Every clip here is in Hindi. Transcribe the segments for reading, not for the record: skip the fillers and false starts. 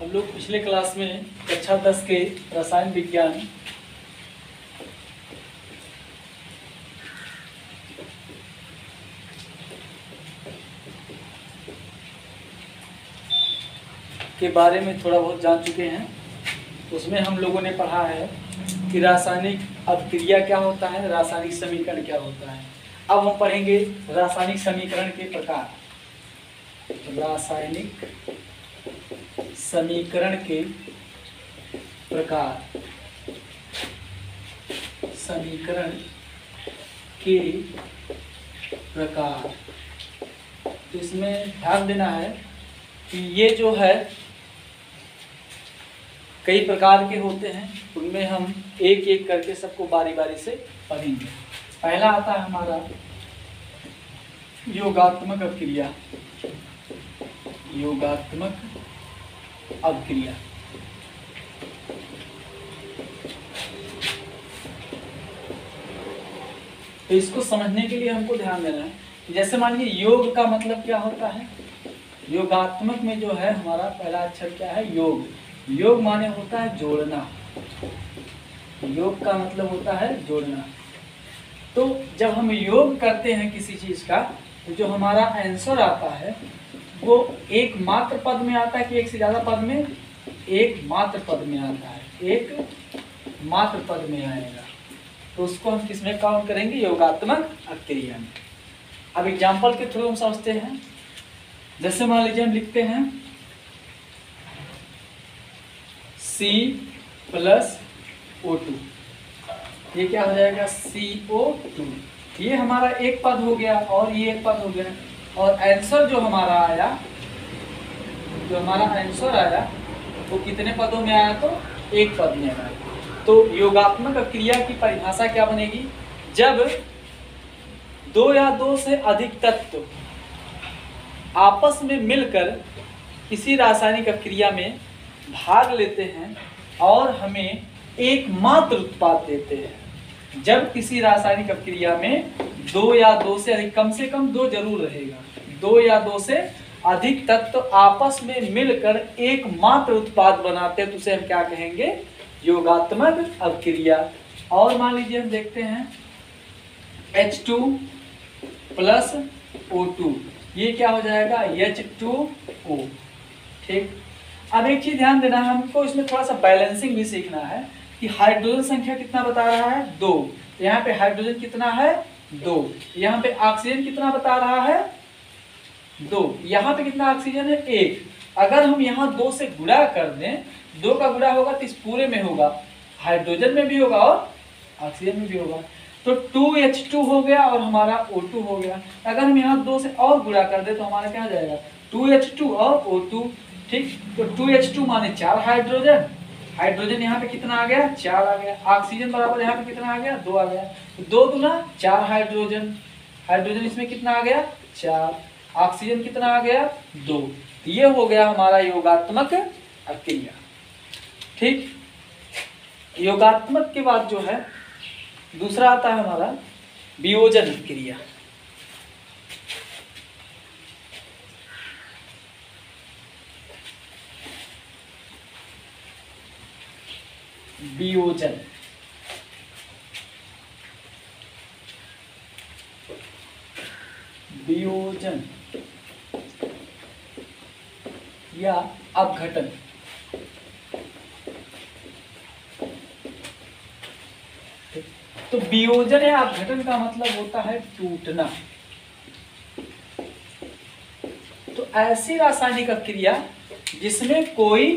हम लोग पिछले क्लास में कक्षा 10 के रसायन विज्ञान के बारे में थोड़ा बहुत जान चुके हैं। उसमें हम लोगों ने पढ़ा है कि रासायनिक अभिक्रिया क्या होता है, रासायनिक समीकरण क्या होता है। अब हम पढ़ेंगे रासायनिक समीकरण के प्रकार। रासायनिक समीकरण के प्रकार, समीकरण के प्रकार। तो इसमें ध्यान देना है कि ये जो है कई प्रकार के होते हैं, उनमें हम एक एक करके सबको बारी बारी से पढ़ेंगे। पहला आता है हमारा योगात्मक अभिक्रिया। योगात्मक अभिक्रिया तो इसको समझने के लिए हमको ध्यान देना है। जैसे मान लीजिए योग का मतलब क्या होता है। योगात्मक में जो है हमारा पहला अक्षर क्या है, योग। योग माने होता है जोड़ना। योग का मतलब होता है जोड़ना। तो जब हम योग करते हैं किसी चीज का, तो जो हमारा आंसर आता है वो एक मात्र पद में आता है कि एक से ज्यादा पद में? एक मात्र पद में आता है, एक मात्र पद में आएगा। तो उसको हम किस में काउंट करेंगे? योगात्मक अभिक्रिया में। अब एग्जाम्पल के थ्रू हम समझते हैं। जैसे मान लीजिए हम लिखते हैं C+O2। ये क्या हो जाएगा? CO2। ये हमारा एक पद हो गया और ये एक पद हो गया। और आंसर जो हमारा आया, वो कितने पदों में आया? तो एक पद में आया। तो योगात्मक अभिक्रिया की परिभाषा क्या बनेगी? जब दो या दो से अधिक तत्व आपस में मिलकर किसी रासायनिक अभिक्रिया में भाग लेते हैं और हमें एक मात्र उत्पाद देते हैं। जब किसी रासायनिक अभिक्रिया में दो या दो से अधिक, कम से कम दो जरूर रहेगा, दो या दो से अधिक तत्व आपस में मिलकर एक मात्र उत्पाद बनाते हैं, तो उसे हम क्या कहेंगे? योगात्मक अभिक्रिया। और मान लीजिए हम देखते हैं H2+O2। ये क्या हो जाएगा? H2O। ठीक। अब एक चीज ध्यान देना है हमको, इसमें थोड़ा सा बैलेंसिंग भी सीखना है कि हाइड्रोजन संख्या कितना बता रहा है? 2। यहाँ पे हाइड्रोजन कितना है? 2। यहाँ पे ऑक्सीजन कितना बता रहा है? 2। यहाँ पे कितना ऑक्सीजन है? 1। अगर हम यहाँ 2 से गुणा कर दें, 2 का गुणा होगा तो इस पूरे में होगा, हाइड्रोजन में भी होगा और ऑक्सीजन में भी होगा। तो 2H2 हो गया और हमारा O2 हो गया। अगर हम यहाँ 2 से और गुणा कर दे तो हमारा क्या हो जाएगा? 2H2 और O2। ठीक। तो 2H2 माने 4 हाइड्रोजन। हाइड्रोजन यहाँ पे कितना आ गया? 4 आ गया। ऑक्सीजन बराबर यहाँ पे कितना आ गया? 2 आ गया। 2 दूना 4 हाइड्रोजन। हाइड्रोजन इसमें कितना आ गया? 4। ऑक्सीजन कितना आ गया? 2। ये हो गया हमारा योगात्मक अभिक्रिया। ठीक। योगात्मक के बाद जो है दूसरा आता है हमारा वियोजन अभिक्रिया। वियोजन। वियोजन या अपघटन। तो वियोजन या अपघटन का मतलब होता है टूटना। तो ऐसी रासायनिक अभिक्रिया जिसमें कोई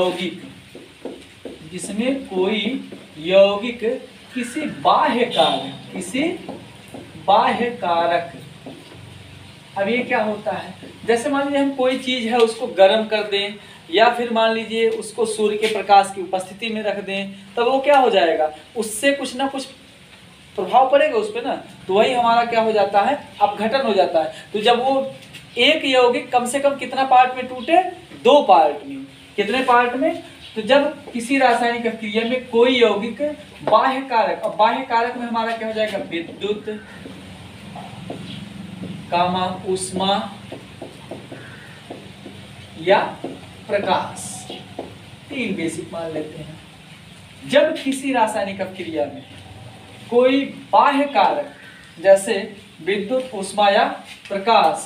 यौगिक किसी बाह्य कारक। अब ये क्या होता है? जैसे मान लीजिए हम कोई चीज है उसको गर्म कर दें, या फिर मान लीजिए उसको सूर्य के प्रकाश की उपस्थिति में रख दें, तब वो क्या हो जाएगा? उससे कुछ ना कुछ प्रभाव पड़ेगा उस पर ना। तो वही हमारा क्या हो जाता है? अपघटन हो जाता है। तो जब वो एक यौगिक कम से कम कितना पार्ट में टूटे? 2 पार्ट में। कितने पार्ट में? तो जब किसी रासायनिक अभिक्रिया में कोई यौगिक बाह्य कारक, और बाह्य कारक में हमारा क्या हो जाएगा? विद्युत, कामा ऊष्मा या प्रकाश। 3 बेसिक मान लेते हैं। जब किसी रासायनिक अपक्रिया में कोई बाह्य कारक जैसे विद्युत, ऊष्मा या प्रकाश,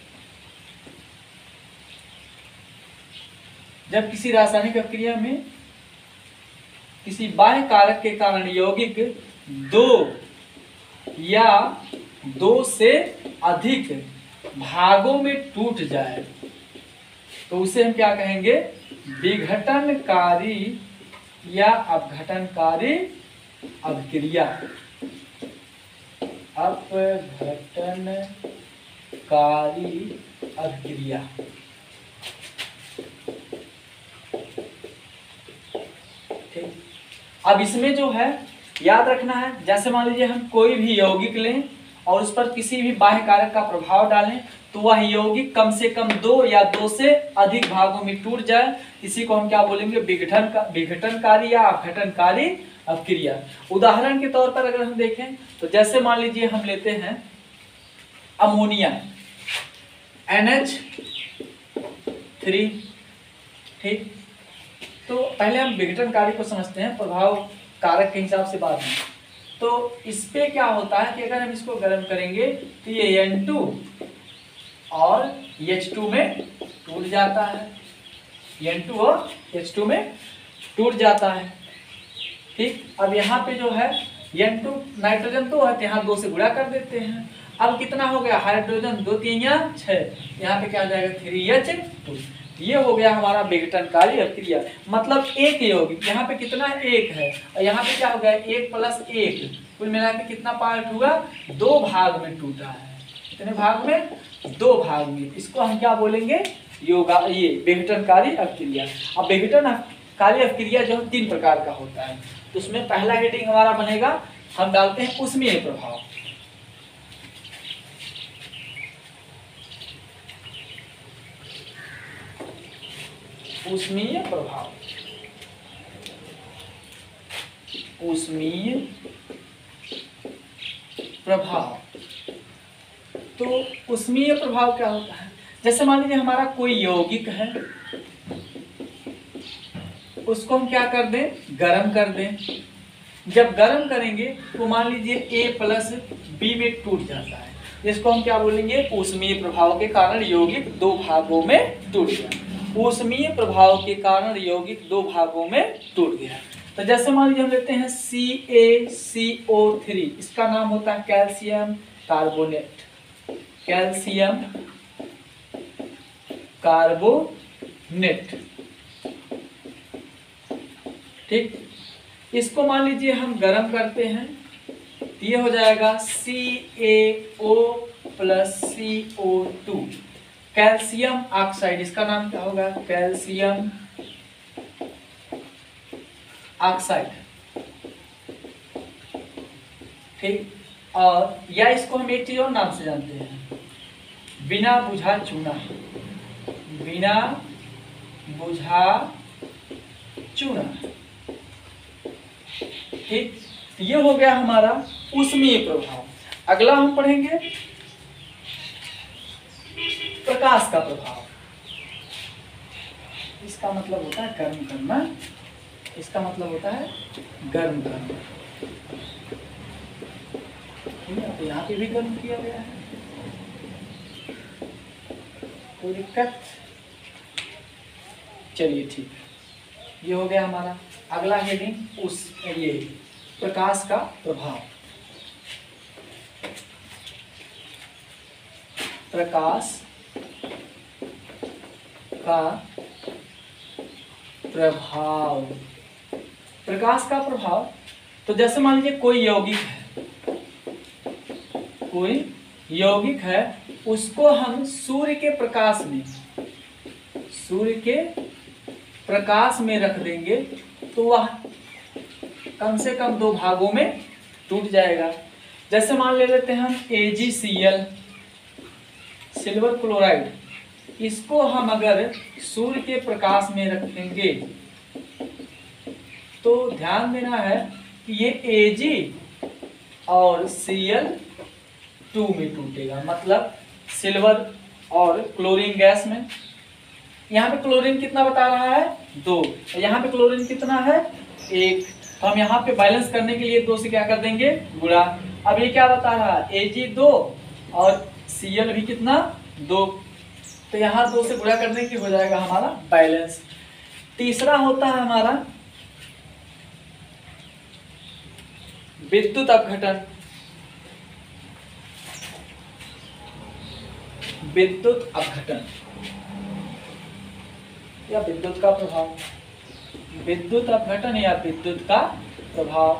जब किसी रासायनिक अपक्रिया में किसी बाह्य कारक के कारण यौगिक 2 या 2 से अधिक भागों में टूट जाए तो उसे हम क्या कहेंगे? विघटनकारी या अपघटनकारी अपक्रिया। अपघटनकारी अपक्रिया। ठीक, अब इसमें जो है याद रखना है, जैसे मान लीजिए हम कोई भी यौगिक लें और उस पर किसी भी बाह्य कारक का प्रभाव डालें तो वह यौगिक कम से कम 2 या 2 से अधिक भागों में टूट जाए, इसी को हम क्या बोलेंगे? विघटनकारी या अपघटनकारी अपक्रिया। उदाहरण के तौर पर अगर हम देखें तो जैसे मान लीजिए हम लेते हैं अमोनिया NH3, ठीक, तो पहले हम विघटनकारी को समझते हैं, प्रभाव कारक के हिसाब से बाद में। तो इस पे क्या होता है कि अगर हम इसको गर्म करेंगे तो ये N2 और H2 में टूट जाता है, N2 और H2 में टूट जाता है। ठीक, अब यहाँ पे जो है N2 नाइट्रोजन तो है, यहाँ 2 से गुणा कर देते हैं। अब कितना हो गया? हाइड्रोजन 2 3 या 6, यहाँ पे क्या हो जाएगा? 3H2। ये हो गया हमारा विघटनकारी अपक्रिया। मतलब एक यौगिक, यहाँ पे कितना? 1 है, और यहाँ पे क्या हो गया? 1 + 1, कुल मिला के कितना पार्ट हुआ? 2 भाग में टूटा है। कितने भाग में? 2 भाग में। इसको हम क्या बोलेंगे? ये विघटनकारी अपक्रिया। अब विघटनकारी अपक्रिया जो 3 प्रकार का होता है, तो उसमें पहला हेडिंग हमारा बनेगा, हम डालते हैं ऊष्मीय प्रभाव। ऊष्मीय प्रभाव, ऊष्मीय प्रभाव। तो ऊष्मीय प्रभाव क्या होता है? जैसे मान लीजिए हमारा कोई यौगिक है, उसको हम क्या कर दें? गरम कर दें। जब गरम करेंगे तो मान लीजिए A + B में टूट जाता है, इसको हम क्या बोलेंगे? ऊष्मीय प्रभाव के कारण यौगिक 2 भागों में टूट गया। ऊष्मीय प्रभाव के कारण यौगिक 2 भागों में टूट गया। तो जैसे मान लीजिए हम लेते हैं CaCO3, इसका नाम होता है कैल्शियम कार्बोनेट, कैल्शियम कार्बोनेट। ठीक, इसको मान लीजिए हम गर्म करते हैं, ये हो जाएगा CaO + CO2, कैल्शियम ऑक्साइड। इसका नाम क्या होगा? Calcium oxide. ठीक, और या इसको हम एक चीज और नाम से जानते हैं, बिना बुझा चूना, बिना बुझा चूना। ठीक, ये हो गया हमारा ऊष्मीय प्रभाव। अगला हम पढ़ेंगे प्रकाश का प्रभाव। इसका मतलब होता है गर्म करना, इसका मतलब होता है गर्म करना। तो यहाँ पे भी गर्म किया गया है, कोई दिक्कत? चलिए ठीक है, ये हो गया हमारा। अगला हेडिंग ये प्रकाश का प्रभाव। प्रकाश का प्रभाव, प्रकाश का प्रभाव। तो जैसे मान लीजिए कोई यौगिक है, कोई यौगिक है, उसको हम सूर्य के प्रकाश में, सूर्य के प्रकाश में रख देंगे तो वह कम से कम 2 भागों में टूट जाएगा। जैसे मान ले लेते हैं हम AgCl, सिल्वर क्लोराइड, इसको हम अगर सूर्य के प्रकाश में रखेंगे तो ध्यान देना है कि ये Ag और Cl2 में टूटेगा, मतलब सिल्वर और क्लोरीन गैस में, यहाँ पे क्लोरीन कितना बता रहा है 2, यहाँ पे क्लोरीन कितना है 1। तो हम यहाँ पे बैलेंस करने के लिए 2 से क्या कर देंगे गुणा। अब ये क्या बता रहा है Ag 2 और Cl भी कितना 2, तो यहाँ 2 से गुणा करने की हो जाएगा हमारा बैलेंस। तीसरा होता है हमारा विद्युत अपघटन। विद्युत अपघटन या विद्युत का प्रभाव, विद्युत अपघटन या विद्युत का प्रभाव।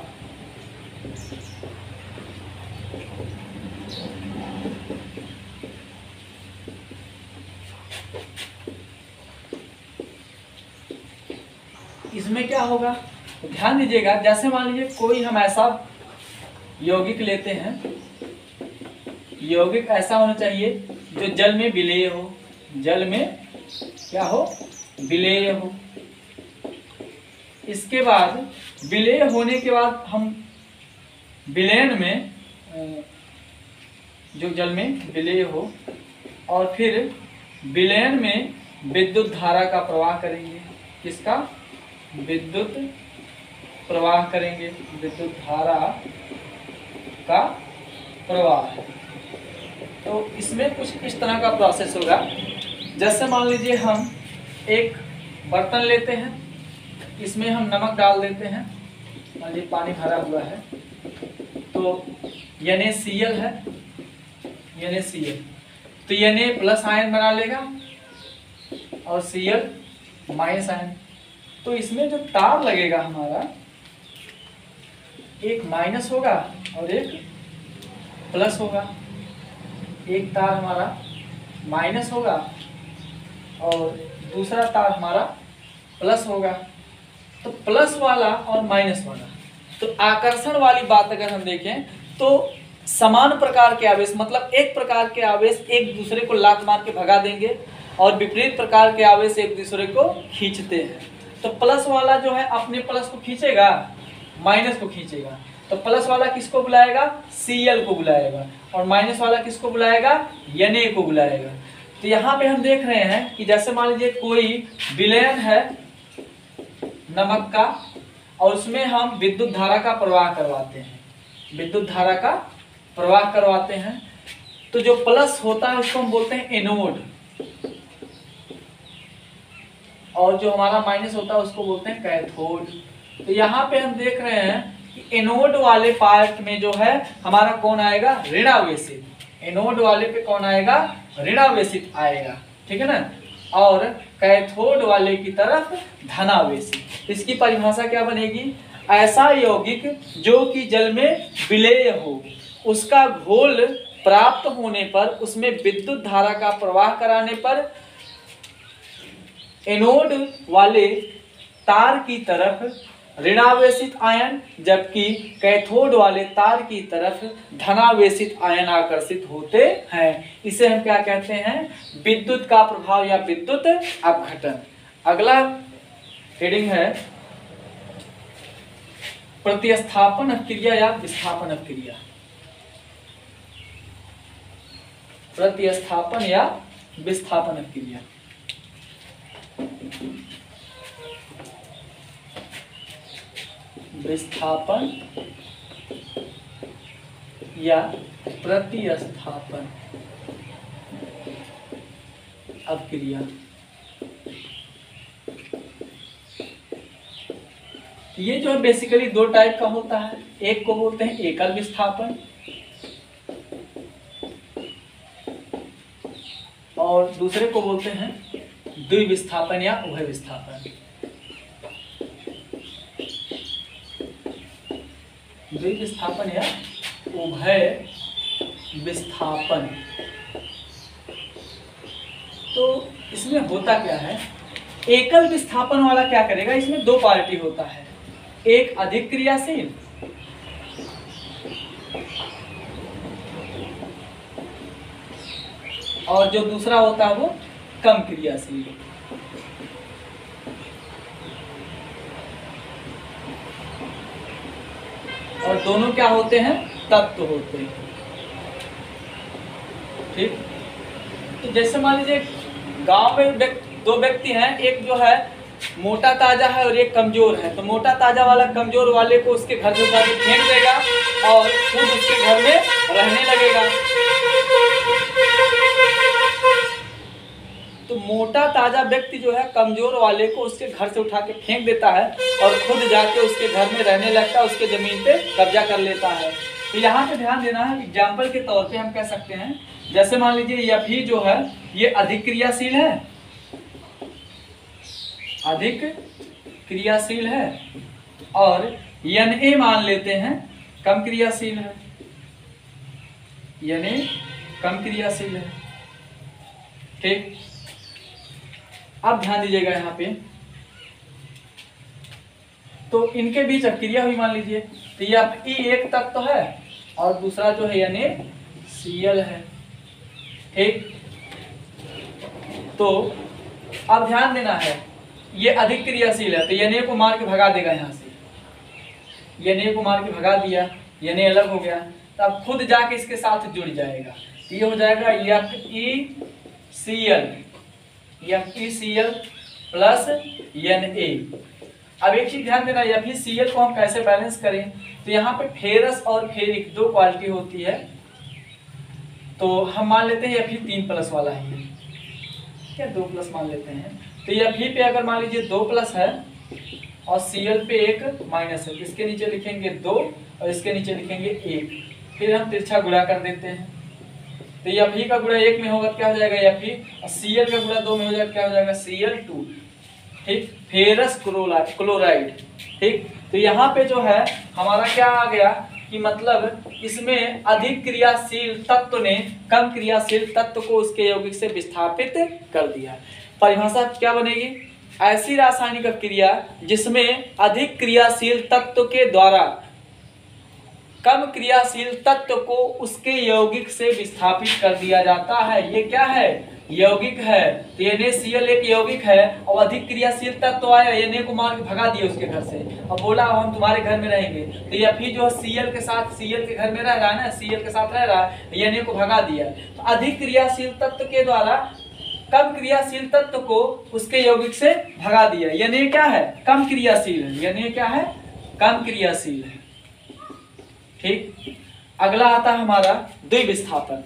इसमें क्या होगा तो ध्यान दीजिएगा, जैसे मान लीजिए कोई हम ऐसा यौगिक लेते हैं, यौगिक ऐसा होना चाहिए जो जल में विलेय हो, जल में क्या हो विलेय हो। इसके बाद विलेय होने के बाद हम विलयन में जो जल में विलेय हो और फिर विलयन में विद्युत धारा का प्रवाह करेंगे। किसका विद्युत प्रवाह करेंगे, विद्युत धारा का प्रवाह। तो इसमें कुछ इस तरह का प्रोसेस होगा। जैसे मान लीजिए हम एक बर्तन लेते हैं, इसमें हम नमक डाल देते हैं, मान लीजिए पानी भरा हुआ है, तो NaCl है, NaCl, तो Na प्लस आयन बना लेगा और Cl माइनस आयन। तो इसमें जो तार लगेगा हमारा, एक माइनस होगा और एक प्लस होगा। एक तार हमारा माइनस होगा और दूसरा तार हमारा प्लस होगा। तो प्लस वाला और माइनस वाला, तो आकर्षण वाली बात अगर हम देखें तो समान प्रकार के आवेश, मतलब एक प्रकार के आवेश एक दूसरे को लात मार के भगा देंगे और विपरीत प्रकार के आवेश एक दूसरे को खींचते हैं। तो प्लस वाला जो है अपने प्लस को खींचेगा, माइनस को खींचेगा। तो प्लस वाला किसको बुलाएगा Cl को बुलाएगा और माइनस वाला किसको बुलाएगा Na को बुलाएगा। तो यहाँ पे हम देख रहे हैं कि जैसे मान लीजिए कोई विलयन है नमक का और उसमें हम विद्युत धारा का प्रवाह करवाते हैं, विद्युत धारा का प्रवाह करवाते हैं। तो जो प्लस होता है उसको हम बोलते हैं एनोड और जो हमारा माइनस होता है उसको बोलते हैं कैथोड। तो यहाँ पे हम देख रहे हैं कि एनोड वाले पार्ट में जो है हमारा कौन आएगा ऋणावेशित, एनोड वाले पे कौन आएगा ऋणावेशित आएगा, ठीक है ना, और कैथोड वाले की तरफ धनावेशित। इसकी परिभाषा क्या बनेगी, ऐसा यौगिक जो कि जल में विलेय हो, उसका घोल प्राप्त होने पर उसमें विद्युत धारा का प्रवाह कराने पर एनोड वाले तार की तरफ ऋणावेशित आयन जबकि कैथोड वाले तार की तरफ धनावेशित आयन आकर्षित होते हैं। इसे हम क्या कहते हैं विद्युत का प्रभाव या विद्युत अपघटन। अगला हेडिंग है प्रतिस्थापन अपक्रिया या विस्थापन अपक्रिया। प्रतिस्थापन या विस्थापन अपक्रिया। विस्थापन या प्रतिस्थापन अपक्रिया। ये जो है बेसिकली दो टाइप का होता है, एक को बोलते हैं एकल विस्थापन और दूसरे को बोलते हैं द्विविस्थापन या उभय विस्थापन। द्विविस्थापन या उभय विस्थापन। तो इसमें होता क्या है, एकल विस्थापन वाला क्या करेगा, इसमें दो पार्टी होता है, एक अधिक क्रियाशील और जो दूसरा होता है वो कम क्रियाशील। और दोनों क्या होते हैं, तत्व होते हैं, ठीक। तो जैसे मान लीजिए गांव में दो व्यक्ति हैं, एक जो है मोटा ताजा है और एक कमजोर है, तो मोटा ताजा वाला कमजोर वाले को उसके घर से उठा के फेंक देगा और खुद उसके घर में रहने लगेगा। तो मोटा ताजा व्यक्ति जो है कमजोर वाले को उसके घर से उठा के फेंक देता है और खुद जाके उसके घर में रहने लगता है, उसके जमीन पे कब्जा कर लेता है। तो यहाँ पे ध्यान देना है, एग्जाम्पल के तौर पे हम कह सकते हैं, जैसे मान लीजिए यह भी जो है ये अधिक क्रियाशील है, अधिक क्रियाशील है, और Na मान लेते हैं कम क्रियाशील है, Na कम क्रियाशील है। ठीक, अब ध्यान दीजिएगा यहाँ पे, तो इनके बीच क्रिया हुई मान लीजिए, तो यह एक तत्व है और दूसरा जो है NaCl है। ठीक, तो अब ध्यान देना है, ये अधिक क्रियाशील है तो Na को मार के भगा देगा, यहाँ से Na को मार के भगा दिया, Na अलग हो गया, तो अब खुद जाके इसके साथ जुड़ जाएगा, तो ये हो जाएगा FeCl प्लस Na। अब एक चीज ध्यान देना, FeCl को हम कैसे बैलेंस करें, तो यहाँ पे फेरस और फेरिक दो क्वालिटी होती है, तो हम मान लेते हैं Fe3 प्लस वाला है, क्या 2 प्लस मान लेते हैं, तो Fe पे अगर मान लीजिए 2 प्लस है और Cl पे 1 माइनस है, इसके नीचे लिखेंगे 2 और इसके नीचे लिखेंगे 1, फिर हम तिरछा गुणा कर देते हैं, तो Fe का गुणा 1 में होगा क्या हो जाएगा Fe, और Cl का गुणा 2 में हो जाएगा क्या हो जाएगा Cl2। ठीक, फेरस क्लोराइड। ठीक, तो यहाँ पे जो है हमारा क्या आ गया कि मतलब इसमें अधिक क्रियाशील तत्व ने कम क्रियाशील तत्व को उसके यौगिक से विस्थापित कर दिया। परिभाषा क्या बनेगी, ऐसी रासायनिक क्रिया जिसमें अधिक क्रियाशील तत्व के द्वारा कम क्रियाशील तत्व को उसके यौगिक से विस्थापित कर दिया जाता है। ये क्या है, यौगिक है, तो NaCl एक यौगिक है और अधिक क्रियाशील तत्व आया, Na को मार के भगा दिया उसके घर से और बोला हम तुम्हारे घर में रहेंगे, तो Fe जो Cl के साथ Cl के घर में रह रहा है ना, Cl के साथ रह रहा है, Na को भगा दिया, तो अधिक क्रियाशील तत्व के द्वारा कम क्रियाशील तत्व को उसके यौगिक से भगा दिया। Na क्या है, कम क्रियाशील है, Na क्या है, कम क्रियाशील है। ठीक, अगला आता है हमारा द्विविस्थापन।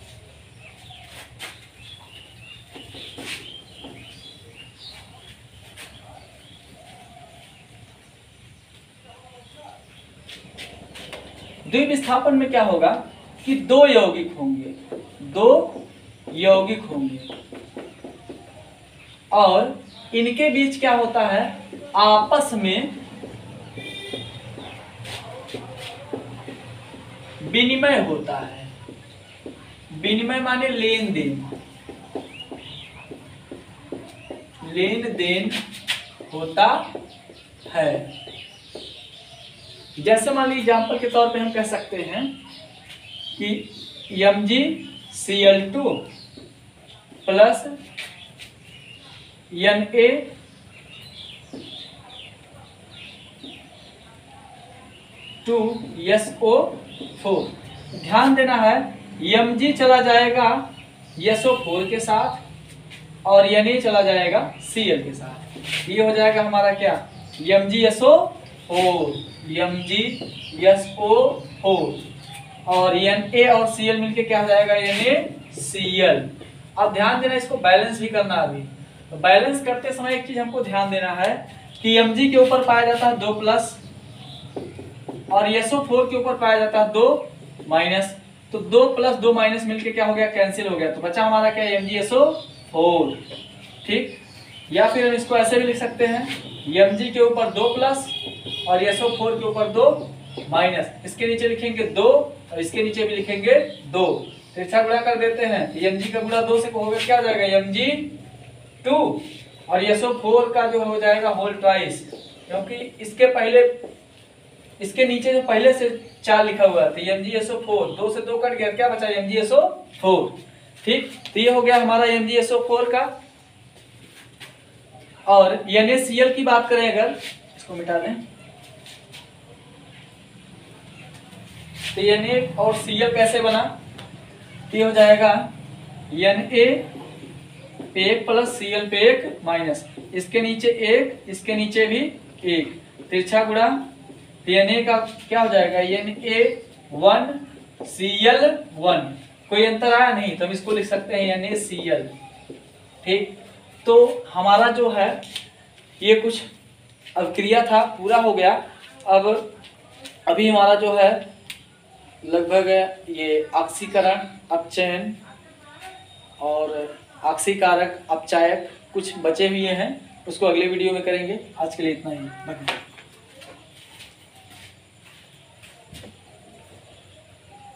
द्विविस्थापन में क्या होगा कि दो यौगिक होंगे और इनके बीच क्या होता है, आपस में विनिमय होता है। विनिमय माने लेन देन होता है। जैसे मान लीजिए एग्जाम्पल के तौर पे हम कह सकते हैं कि MgCl2 प्लस Na2SO4। ध्यान देना है, Mg चला जाएगा SO4 के साथ और Na चला जाएगा Cl के साथ, ये हो जाएगा हमारा क्या, MgSO4 और Na और Cl मिलके क्या हो जाएगा, NaCl। अब ध्यान देना, इसको बैलेंस भी करना। अभी तो बैलेंस करते समय एक चीज हमको ध्यान देना है कि Mg के ऊपर पाया जाता है 2 प्लस और SO4 के ऊपर पाया जाता है 2 माइनस, तो 2 प्लस 2 माइनस मिलके क्या हो गया, कैंसिल हो गया, तो बचा हमारा क्या, MgSO4। ठीक, या फिर हम इसको ऐसे भी लिख सकते हैं, Mg के ऊपर 2 प्लस और SO4 के ऊपर 2 माइनस, इसके नीचे लिखेंगे 2 और इसके नीचे भी लिखेंगे 2, तिरछा गुणा कर देते हैं, Mg का गुणा 2 से होगा क्या हो जाएगा, Mg2 और SO4 का जो हो जाएगा होल ट्वाइस, क्योंकि इसके पहले इसके नीचे जो पहले से 4 लिखा हुआ था, MgSO4, 2 से 2 कट गया, क्या बचा, MgSO4। ठीक, तो ये हो गया हमारा MgSO4 का। और NaCl की बात करें अगर, इसको मिटा दें, तो Na और Cl कैसे बना, ये हो जाएगा Na पे एक प्लस Cl पे एक माइनस, इसके नीचे एक, इसके नीचे भी एक, तिरछा गुणा Na का क्या हो जाएगा, Na1 Cl1, कोई अंतर आया नहीं तो हम इसको लिख सकते हैं NaCl। ठीक, तो हमारा जो है ये कुछ अब क्रिया था पूरा हो गया। अब अभी हमारा जो है लगभग ये ऑक्सीकरण, अपचयन और ऑक्सीकारक, अपचायक कुछ बचे हुए हैं, उसको अगले वीडियो में करेंगे। आज के लिए इतना ही, धन्यवाद।